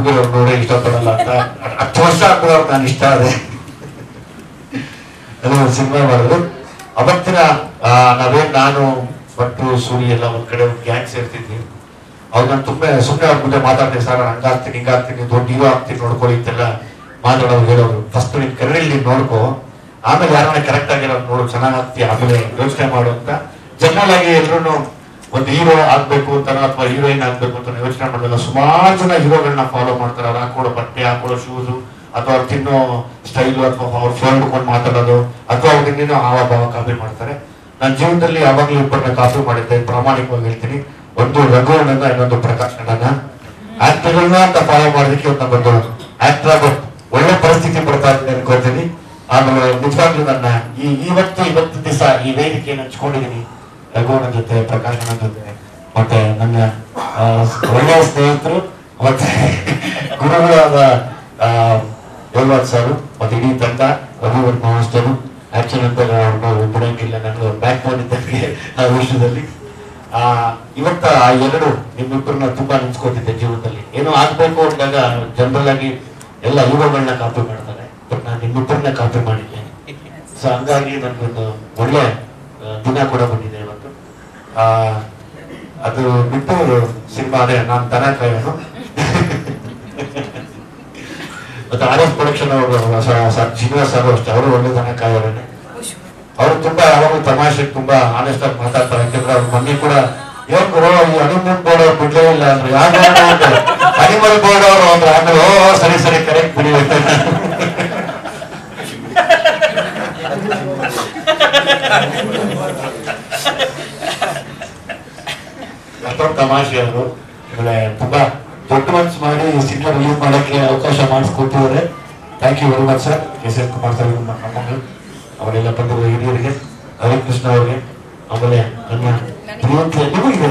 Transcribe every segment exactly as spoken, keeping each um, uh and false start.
ಹುಡುಗರು ನೋಡೇ ಇಷ್ಟಪಡಲ್ಲ ಅಂತ ಹತ್ತು ವರ್ಷ ಹಾಕಿದವ್ರು ನಾನು ಇಷ್ಟ ಅದೇ ಅದು ಸಿನಿಮಾ ಮಾಡಿದ್ರು. ಅವತ್ತಿನ ನಾವೇನ್ ನಾನು ಬಟ್ಟು ಸೂರಿ ಎಲ್ಲ ಒಂದ್ ಕಡೆ ಒಂದು ಗ್ಯಾಂಗ್ ಸೇರ್ತಿದ್ವಿ. ಅವ್ರು ನಾನು ತುಂಬಾ ಸುಮ್ಮನೆ ಅವ್ರ ಮುಂದೆ ಮಾತಾಡ್ತೀನಿ, ಸರ್ ಹಂಗಾಗ್ತೀನಿ ಹಿಂಗಾಗ್ತೀನಿ ದೊಡ್ಡ ಹೀರೋ ಆಗ್ತೀನಿ ನೋಡ್ಕೊಳ್ಳಿ ಅಂತೆಲ್ಲ ಮಾತಾಡೋರು ಹೇಳೋರು. ಫಸ್ಟ್ ನಿನ್ ಕರೆಯಲ್ಲಿ ನೀನ್ ನೋಡ್ಕೋ, ಆಮೇಲೆ ಯಾರನ್ನ ಕರೆಕ್ಟ್ ಆಗಿರೋ ನೋಡು ಚೆನ್ನಾಗ್ ಆಗ್ತೀಯ, ಆಮೇಲೆ ಯೋಚನೆ ಮಾಡು ಅಂತ. ಜನರಲ್ ಆಗಿ ಎಲ್ರು ಒಂದು ಹೀರೋ ಆಗ್ಬೇಕು ಅಂತಾನೋ ಅಥವಾ ಹೀರೋಯಿನ್ ಆಗ್ಬೇಕು ಅಂತ ಯೋಚನೆ ಮಾಡೋದಿಲ್ಲ. ಸುಮಾರು ಜನ ಹೀರೋಗಳನ್ನ ಫಾಲೋ ಮಾಡ್ತಾರೆ. ಅವ್ರು ಹಾಕೊಳ್ಳೋ ಬಟ್ಟೆ, ಹಾಕೊಳ್ಳೋ ಶೂಸು, ಅಥವಾ ಅವ್ರು ತಿನ್ನೋ ಸ್ಟೈಲು, ಅಥವಾ ಅವ್ರು ಫೋನ್ ಹಿಡ್ಕೊಂಡು ಮಾತಾಡೋದು, ಅಥವಾ ಅವ್ರು ಇನ್ನೇನೋ ಹಾವ ಭಾವ ಕಾಪಿ ಮಾಡ್ತಾರೆ. ನನ್ನ ಜೀವನದಲ್ಲಿ ಯಾವಾಗಲೂ ಇಬ್ಬರನ್ನ ಕಾಪಿ ಮಾಡಿದ್ದೆ, ಪ್ರಾಮಾಣಿಕವಾಗಿ ಹೇಳ್ತೀನಿ. ಒಂದು ರಘುವಣ್ಣನ, ಇನ್ನೊಂದು ಪ್ರಕಾಶ್ ಅಣ್ಣನ. ಆಕ್ಟರ್ಗಳನ್ನ ಅಂತ ಫಾಲೋ ಮಾಡೋದಕ್ಕೆ ಒಂದು ಬಂದು ಆಕ್ಟರ್ ಆಗೋ ಒಳ್ಳೆ ಪರಿಸ್ಥಿತಿ ಬರ್ತಾ ಇದ್ದೀನಿ ಅನ್ಕೋತೀನಿ. ಆಮೇಲೆ ನಿಜವಾಗ್ಲೂ ನನ್ನ ಈ ಇವತ್ತು ಇವತ್ತು ದಿವಸ ಈ ವೇದಿಕೆಯನ್ನು ಹಂಚ್ಕೊಂಡಿದ್ದೀನಿ ರಘುವಣ್ಣನ ಜೊತೆ, ಪ್ರಕಾಶ್ ಅಣ್ಣನ ಜೊತೆ, ಮತ್ತೆ ನನ್ನ ಒಳ್ಳೆಯ ಸ್ನೇಹಿತರು ಮತ್ತೆ ಗುರುಗಳಾದ ಯೋಗರಾಜ್ ಸರ್ ಮತ್ತೆ ಇಡೀ ತಂಡ, ರಘುವರ್ ಮಾಸ್ಟರು. ಆಕ್ಚುಲಿ ಅಂತ ಬಿಡಂಗಿಲ್ಲ, ನನಗೆ ಬ್ಯಾಕ್ ಬೋನ್ ಇದ್ದಂಗೆ ಆ ವಿಷಯದಲ್ಲಿ. ಆ ಇವತ್ತ ಆ ಎರಡು ನಿಮ್ಮಿಬ್ಬರನ್ನ ತುಂಬಾ ನೆನ್ಸ್ಕೊತಿದ್ದೆ ಜೀವನದಲ್ಲಿ. ಏನೋ ಆಗ್ಬೇಕು ಅಂದಾಗ ಜನರಲ್ ಆಗಿ ಎಲ್ಲ ಹೀರೋಗಳನ್ನ ಕಾಪಿ ಮಾಡ್ತಾರೆ, ಬಟ್ ನಾನು ನಿಮ್ಮಿಬ್ಬರನ್ನ ಕಾಪಿ ಮಾಡಿದ್ದೆ. ಸೊ ಹಂಗಾಗಿ ನನ್ಗೊಂದು ಒಳ್ಳೆ ದಿನ ಕೂಡ ಬಂದಿದೆ ಇವತ್ತು. ಆ ಅದು ಬಿಟ್ಟು ಸಿನಿಮಾ ಅದೇ ನಾನು ದನ ಕಾಯೋನು. ಮತ್ತೆ ಆರ್ ಎಸ್ ಪ್ರೊಡಕ್ಷನ್ ಅವರು ಶ್ರೀನಿವಾಸ್ ಸರ್ ಅಷ್ಟೇ, ಅವರು ಒಳ್ಳೆ ದನ ಕಾಯೋರೇನೆ. ಅವರು ತುಂಬಾ ಯಾವಾಗಲೂ ತಮಾಷೆ ತುಂಬಾ ಆನೆಸ್ಟ್ ಆಗಿ ಮಾತಾಡ್ತಾರೆ. ಯಾಕಂದ್ರೆ ಅವ್ರ ಮನೆ ಕೂಡ ಏನ್ ಗುರು ಈ ಅನಿಮಲ್ ಬೋರ್ಡ್ ಅವ್ರು ಬಿಡ್ಲೇ ಇಲ್ಲ ಅಂದ್ರೆ ಯಾವ ಅನಿಮಲ್ ಬೋರ್ಡ್ ಅವರು ಅಂದ್ರೆ ಆಮೇಲೆ ಓ ಸರಿ ಸರಿ ಕರೆಕ್ಟ್ ಬಿಡಿ ಮತ್ತೊಂದು ತಮಾಷೆ ಅವರು. ಆಮೇಲೆ ತುಂಬಾ ದೊಡ್ಡ ಮನ್ಸು ಮಾಡಿ ಸಿನಿಮಾ ರಿಲೀಸ್ ಮಾಡಕ್ಕೆ ಅವಕಾಶ ಮಾಡಿಸ್ಕೊಟ್ಟಿದ್ದಾರೆ. Thank you very much sir. S N Kumar sir, ನಮ್ಮಲ್ಲಿ ಅವರೆಲ್ಲ ಬಂದಿರುವ ಹಿರಿಯರಿಗೆ, ಹರಿಕೃಷ್ಣ ಅವರಿಗೆ, ಆಮೇಲೆ ನನ್ನ ಪ್ರಿಯಂತೆ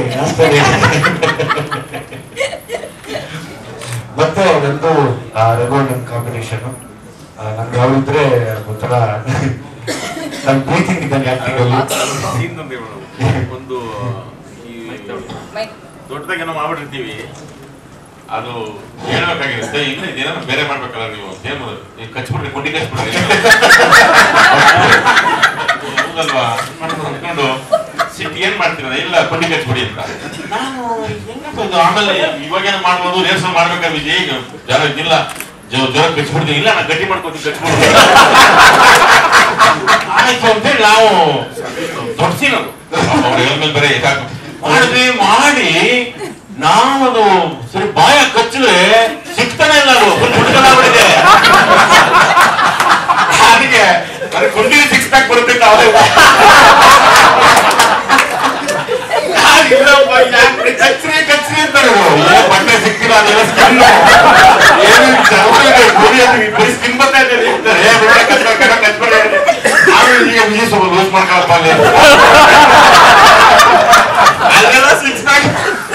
ಮತ್ತೆ ನಂದು ರಘುವಣ್ಣನ ಕಾಂಬಿನೇಷನ್. ನನ್ಗೆ ಅವರಿದ್ರೆ ಒಂಥರ ನನ್ನ ಪ್ರೀತಿ ಇದ್ದಂಗೆ ಆಕ್ಟಿಂಗ್ ಅಲ್ಲಿ ಒಂದು ದೊಡ್ಡದಾಗಿ ಏನೋ ಮಾಡ್ಬಿಟ್ಟಿರ್ತೀವಿ, ಅದು ಹೇಳ್ಬೇಕಾಗಿರುತ್ತೆ. ಇಲ್ಲ ಇದೇನೋ ಬೇರೆ ಮಾಡ್ಬೇಕಲ್ಲ, ನೀವು ಏನು ನೀವು ಕಚ್ಬಿಡ್ರಿ, ಗುಂಡಿ ಕಚ್ಬಿಡ್ರಿ ಹೌದಲ್ವಾ ಅನ್ಕೊಂಡು ಸಿಟ್ಟು ಏನ್ ಮಾಡ್ತೀರ, ಇಲ್ಲ ಗುಂಡಿ ಕಚ್ಬಿಡಿ ಅಂತ. ನಾನು ಹೆಂಗಪ್ಪ ಆಮೇಲೆ ಇವಾಗೇನು ಮಾಡ್ಬೋದು, ರೇರ್ಸಲ್ ಮಾಡ್ಬೇಕಾದ್ರೆ ಈಗ ಜನ ಇಲ್ಲ ಜ್ವರ ಕಚ್ಬಿಡ್ತೀವಿ, ಇಲ್ಲ ನಾನು ಗಟ್ಟಿ ಮಾಡ್ಕೊತೀವಿ ಕಚ್ಬಿಡ್ತೀವಿ ಆಯ್ತು ಅಂತೇಳಿ ನಾವು ದೊಡ್ಡ ಸೀನ್ ಅದು ಅವ್ರ ಮೇಲೆ ಬೇರೆ ಮಾಡಿದ್ವಿ. ಮಾಡಿ ನಾವದು ಸರಿ ಬಾಯ ಕಚ್ಚಿದ್ರೆ ಸಿಗ್ತಾನೆ ಇಲ್ಲ, ಅದು ಬಿಟ್ಟಿದೆ. ಅದಕ್ಕೆ ಅದು ಗುಂಡಿಗೆ ಸಿಕ್ಸ್ ಪ್ಯಾಕ್ ಬರುತ್ತೆ ಅವರೇ ಕಚ್ರಿ ಕಚ್ರಿ ಅಂತಾರೆ. ಬಟ್ಟೆ ಸಿಕ್ತಿಲ್ಲ, ಅದೆಲ್ಲ ಸ್ಕಿನ್ ಬರೀ ಸ್ಕಿನ್ ಬರ್ತಾ ಇದ್ದಾರೆ. ಆಮೇಲೆ ಈಗ ವಿಜಯ್ ಸ್ವಲ್ಪ ಲೂಸ್ ಮಾಡ್ಕೊಳಪ್ಪ ಅಲ್ಲೆಲ್ಲ ಸಿಕ್ಸ್ ಪ್ಯಾಕ್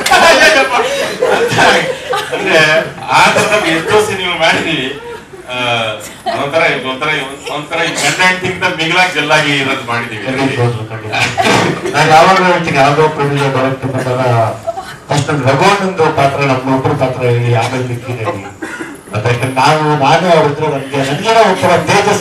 ಅಂದ್ರೆ ಆ ತರ ಎಷ್ಟೋ ಸಿನಿಮಾ ಮಾಡಿದೀವಿ. ಒಂಥರ ಒಂಥರ ಒಂಥರ ಗಂಡ ಹೆಂಡತಿಗಿಂತ ಮಿಗಿಲಾಗಿ ಜಲ್ಲಾಗಿ ಇರೋದು ಮಾಡಿದೀವಿ. ನಾನು ಯಾವಾಗ ಹೇಳ್ತೀನಿ ಯಾವ್ದೋ ಪ್ರೊಡ್ಯೂಸರ್ ಡೈರೆಕ್ಟರ್ ಬಂದಾಗ ಫಸ್ಟ್ ಒಂದು ರಘುವಣ್ಣಂದು ಪಾತ್ರ ನಮ್ಮೊಬ್ಬರು ಪಾತ್ರ ಹೇಳಿ ಆಮೇಲೆ ಮಿಕ್ಕಿದೆ. ಮತ್ತೆ ಯಾಕಂದ್ರೆ ನಾವು ನಾನೇ ಅವ್ರಿದ್ರೆ ನನ್ಗೆ ನನ್ಗೇನೋ ಒಂಥರ ತೇಜಸ್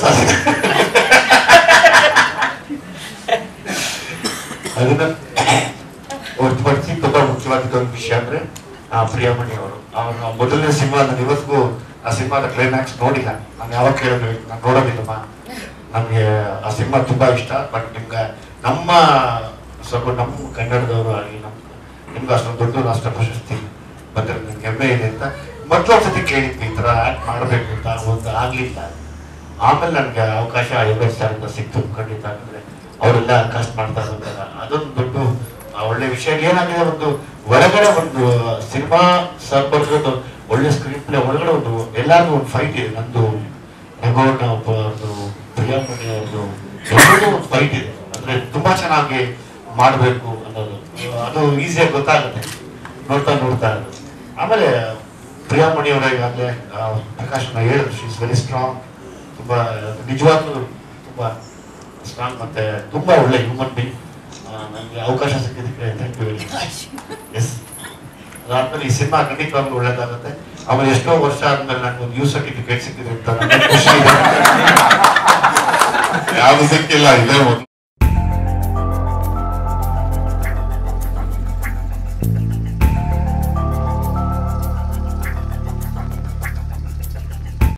ಅದನ್ನ ಹೊರತುಪಡಿಸಿ ತುಂಬಾ ಮುಖ್ಯವಾಗಿದ್ದ ಒಂದು ವಿಷಯ ಅಂದ್ರೆ ಪ್ರಿಯಾಮಣಿ ಅವರು. ಅವರ ಮೊದಲನೇ ಸಿನಿಮಾ ನಾನು ಇವತ್ತಿಗೂ ಆ ಸಿನಿಮಾದ ಕ್ಲೈಮ್ಯಾಕ್ಸ್ ನೋಡಿಲ್ಲ. ನಾನು ಯಾವಾಗ ಕೇಳಿದ್ರು ನಾನು ನೋಡೋದಿಲ್ಲಮ್ಮ, ನಮ್ಗೆ ಆ ಸಿನಿಮಾ ತುಂಬಾ ಇಷ್ಟ, ಬಟ್ ನಿಮ್ಗೆ ನಮ್ಮ ಸ್ವಲ್ಪ ನಮ್ಮ ಕನ್ನಡದವರು ಆಗಿ ನಮ್ ನಿಮ್ಗೆ ಅಷ್ಟೊಂದು ದೊಡ್ಡ ರಾಷ್ಟ್ರ ಪ್ರಶಸ್ತಿ ಬಂದ್ರೆ ನನ್ಗೆ ಹೆಮ್ಮೆ ಇದೆ ಅಂತ ಮೊದಲೊಂದ್ಸತಿ ಕೇಳಿದ್ವಿ, ಈ ತರ ಆಕ್ಟ್ ಮಾಡ್ಬೇಕು ಅಂತ. ಒಂದು ಆಗ್ಲಿಲ್ಲ. ಆಮೇಲೆ ನನ್ಗೆ ಅವಕಾಶ ಯೋಗೇಶ್ ಸರ್ ಅಂತ ಸಿಕ್ತು. ಖಂಡಿತ ಅಂದ್ರೆ ಅವರೆಲ್ಲ ಕಾಸ್ಟ್ ಮಾಡ್ತಾ ಇರ್ತಾರೆ, ಅದೊಂದು ದೊಡ್ಡ ಒಳ್ಳೆ ವಿಷಯ. ಏನಾಗಿದೆ, ಒಂದು ಹೊರಗಡೆ ಒಂದು ಸಿನಿಮಾ ಸರ್ ಬರ್ಬೋದು, ಒಳ್ಳೆ ಸ್ಕ್ರೀನ್ ಪ್ಲೇ ಒಳಗಡೆ ಒಂದು ಎಲ್ಲಾರ್ಗು ಒಂದು ಫೈಟ್ ಇದೆ. ನಂದು ರಘುವಣ್ಣ ಒಬ್ಬ ಒಂದು ಪ್ರಿಯಾಮಣಿ ಅವ್ರದ್ದು ಎಲ್ಲರಿಗೂ ಒಂದು ಫೈಟ್ ಇದೆ. ಅಂದ್ರೆ ತುಂಬಾ ಚೆನ್ನಾಗಿ ಮಾಡ್ಬೇಕು ಅನ್ನೋದು ಅದು ಈಸಿಯಾಗಿ ಗೊತ್ತಾಗುತ್ತೆ ನೋಡ್ತಾ ನೋಡ್ತಾ ಇರೋದು. ಆಮೇಲೆ ಪ್ರಿಯಾಮಣಿ ಅವರ ಈಗಾಗಲೇ ಪ್ರಕಾಶನ ಹೇಳಿದ್ರು, ಶಿ ಇಸ್ ವೆರಿ ಸ್ಟ್ರಾಂಗ್. ತುಂಬಾ ನಿಜವಾಗ್ಲೂ ತುಂಬಾ ಸ್ಟ್ರಾಂಗ್ ಮತ್ತೆ ತುಂಬಾ ಒಳ್ಳೆ ಹ್ಯೂಮನ್ ಬೀಯಿಂಗ್. ನನಗೆ ಅವಕಾಶ ಸಿಕ್ಕಿದ್ದಕ್ಕೆ thank you very much. Yes ಅದಾದ್ಮೇಲೆ ಈ ಸಿನಿಮಾ ಖಂಡಿತವಾಗ್ಲೂ ಒಳ್ಳೇದಾಗುತ್ತೆ. ಆಮೇಲೆ ಎಷ್ಟೋ ವರ್ಷ ಆದ್ಮೇಲೆ ನನಗೆ ನ್ಯೂ ಸರ್ಟಿಫಿಕೇಟ್ ಸಿಕ್ಕಿದೆ ಅಂತ ನನಗೆ ಖುಷಿ ಇದೆ. ಯಾವ್ದು ಸಿಕ್ಕಿಲ್ಲ, ಇದೇ